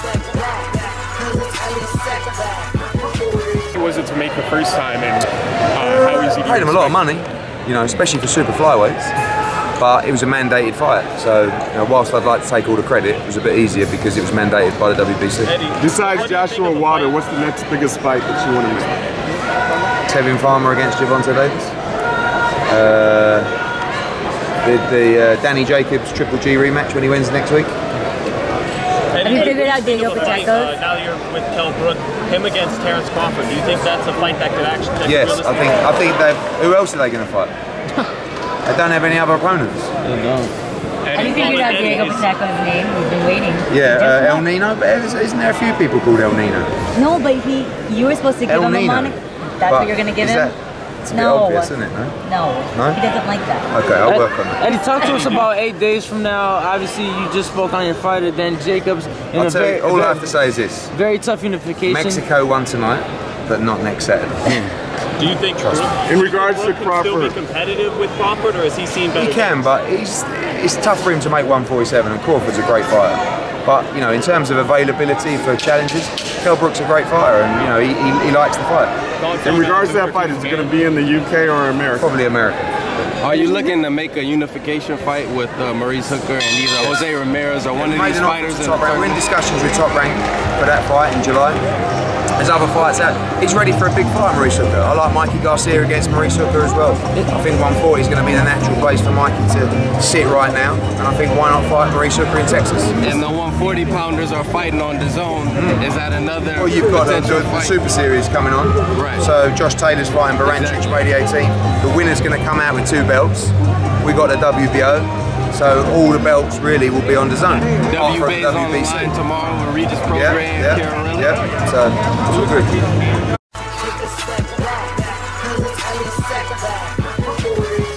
Was it to make the first time, and how easy? I paid him a lot of money, you know, especially for super flyweights. But it was a mandated fight, so you know, whilst I'd like to take all the credit, it was a bit easier because it was mandated by the WBC. Besides Joshua Wilder, what's the next biggest fight that you want to make? Tevin Farmer against Gervonta Davis. The Danny Jacobs Triple G rematch when he wins next week. Have you figured out Diego Pacheco? Now that you're with Kell Brook, him against Terrence Crawford, do you think that's a fight that could actually? Yes, I think that. Who else are they going to fight? They don't have any other opponents. They don't. Have you figured out Diego Pacheco's name? We've been waiting. Yeah, El Nino. But isn't there a few people called El Nino? No, but you were supposed to give him a moniker. That's what you're going to give him? It's a bit obvious, isn't it? No. He doesn't like that. Okay, I'll work on it. Eddie, talk to us about 8 days from now. Obviously, you just spoke on your fighter, then Jacobs. I'll tell you, all I have to say is this. Very tough unification. Mexico won tonight, but not next Saturday. Do you think in regards to Crawford, still be competitive with Crawford, or is he seen better? He can, but it's tough for him to make 147, and Crawford's a great fighter. But you know, in terms of availability for challenges, Kell Brook's a great fighter, and you know he likes the fight. In regards to that fight, is it going to be in the UK or America? Probably America. Are you looking to make a unification fight with Maurice Hooker and either Jose Ramirez or one of these fighters? We're in discussions with Top Rank for that fight in July. There's other fights out. He's ready for a big fight, Maurice Hooker. I like Mikey Garcia against Maurice Hooker as well. I think 140 is going to be the natural place for Mikey to sit right now, and I think why not fight Maurice Hooker in Texas? And the 140 pounders are fighting on the zone. Is that another? Well, you've got the Super Series coming on. Right. So Josh Taylor's fighting Barancic, Radio 18. The winner's going to come out with 2 belts. We got the WBO. So all the belts really will be on the zone. WBC's on the line tomorrow with Regis program. Yeah. So it's all good.